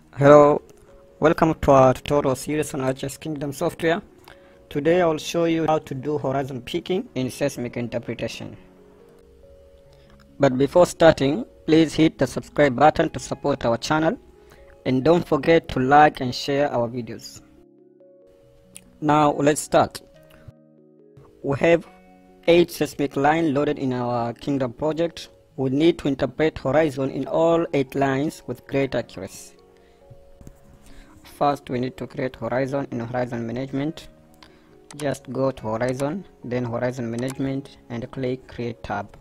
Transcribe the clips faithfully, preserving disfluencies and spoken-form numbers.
Hello, welcome to our tutorial series on I H S Kingdom Software. Today I will show you how to do horizon peaking in seismic interpretation. But before starting, please hit the subscribe button to support our channel, and don't forget to like and share our videos. Now let's start. We have eight seismic lines loaded in our Kingdom project. We need to interpret horizon in all eight lines with great accuracy. First, we need to create horizon in horizon management. Just go to horizon, then horizon management, and click create tab.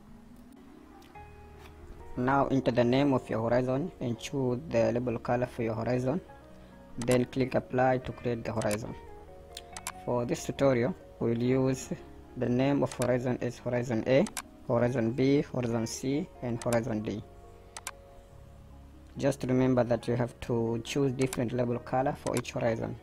Now enter the name of your horizon and choose the label color for your horizon. Then click apply to create the horizon. For this tutorial, we will use the name of horizon as horizon A, horizon B, horizon C, and horizon D. Just remember that you have to choose different label color for each horizon.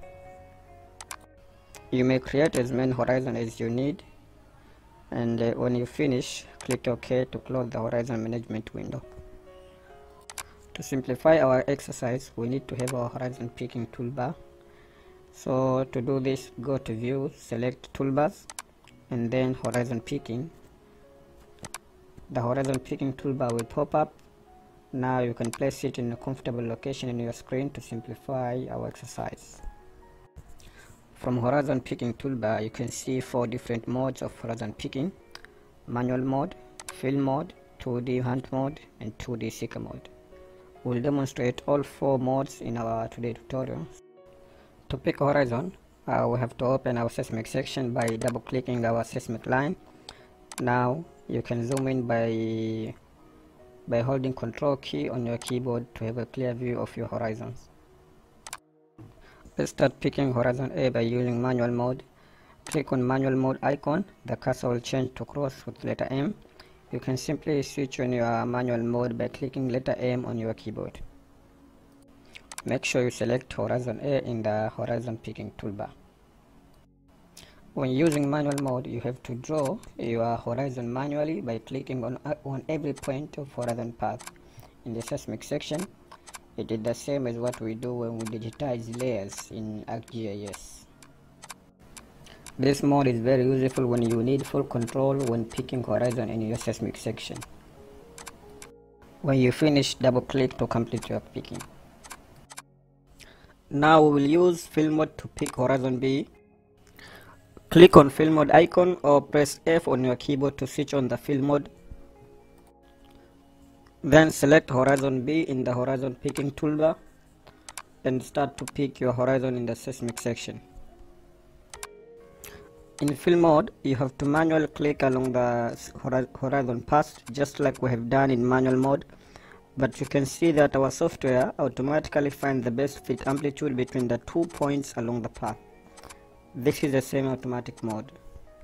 You may create as many horizons as you need, and uh, when you finish, click OK to close the horizon management window. To simplify our exercise, we need to have our horizon peaking toolbar. So to do this, go to view, select toolbars, and then horizon peaking. The horizon peaking toolbar will pop up. Now you can place it in a comfortable location in your screen to simplify our exercise. From horizon peaking toolbar, you can see four different modes of horizon peaking: manual mode, field mode, two D hunt mode, and two D seeker mode. We'll demonstrate all four modes in our today tutorial. To pick horizon, uh, we have to open our seismic section by double clicking our seismic line. Now you can zoom in by by holding Control key on your keyboard to have a clear view of your horizons. Let's start picking horizon A by using manual mode. Click on manual mode icon. The cursor will change to cross with letter M. You can simply switch on your manual mode by clicking letter M on your keyboard. Make sure you select horizon A in the horizon peaking toolbar. When using manual mode, you have to draw your horizon manually by clicking on, uh, on every point of horizon path. In the seismic section, it is the same as what we do when we digitize layers in ArcGIS. This mode is very useful when you need full control when picking horizon in your seismic section. When you finish, double click to complete your picking. Now we will use field mode to pick horizon B. Click on field mode icon or press F on your keyboard to switch on the field mode. Then select horizon B in the horizon peaking toolbar and start to pick your horizon in the seismic section. In field mode, you have to manually click along the horizon path just like we have done in manual mode, but you can see that our software automatically finds the best fit amplitude between the two points along the path. This is the same automatic mode.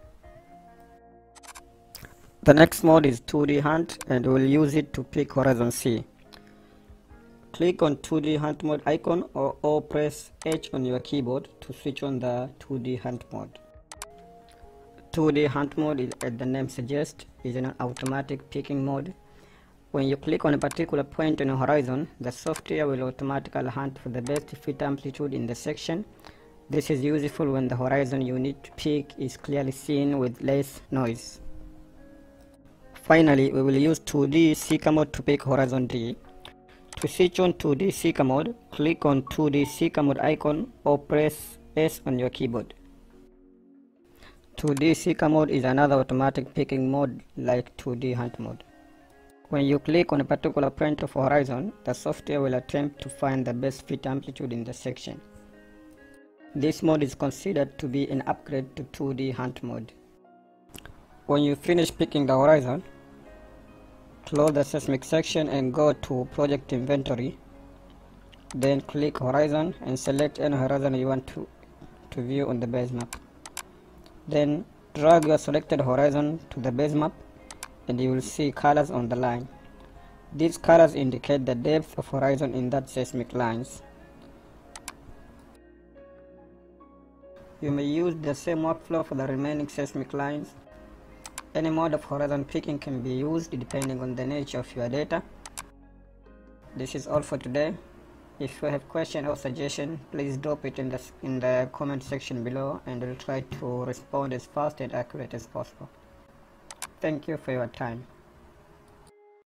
The next mode is two D hunt, and we'll use it to pick horizon C. Click on two D hunt mode icon or, or press H on your keyboard to switch on the two D hunt mode. two D hunt mode, is, as the name suggests, is an automatic picking mode. When you click on a particular point on a horizon, the software will automatically hunt for the best fit amplitude in the section. This is useful when the horizon you need to pick is clearly seen with less noise. Finally, we will use two D seeker mode to pick horizon D. To switch on two D seeker mode, click on two D seeker mode icon or press S on your keyboard. two D seeker mode is another automatic picking mode like two D hunt mode. When you click on a particular point of horizon, the software will attempt to find the best fit amplitude in the section. This mode is considered to be an upgrade to two D hunt mode. When you finish picking the horizon, close the seismic section and go to project inventory. Then click horizon and select any horizon you want to, to view on the base map. Then drag your selected horizon to the base map and you will see colors on the line. These colors indicate the depth of horizon in that seismic lines. You may use the same workflow for the remaining seismic lines. Any mode of horizon picking can be used depending on the nature of your data. This is all for today. If you have question or suggestion, please drop it in the, in the comment section below, and we'll try to respond as fast and accurate as possible. Thank you for your time.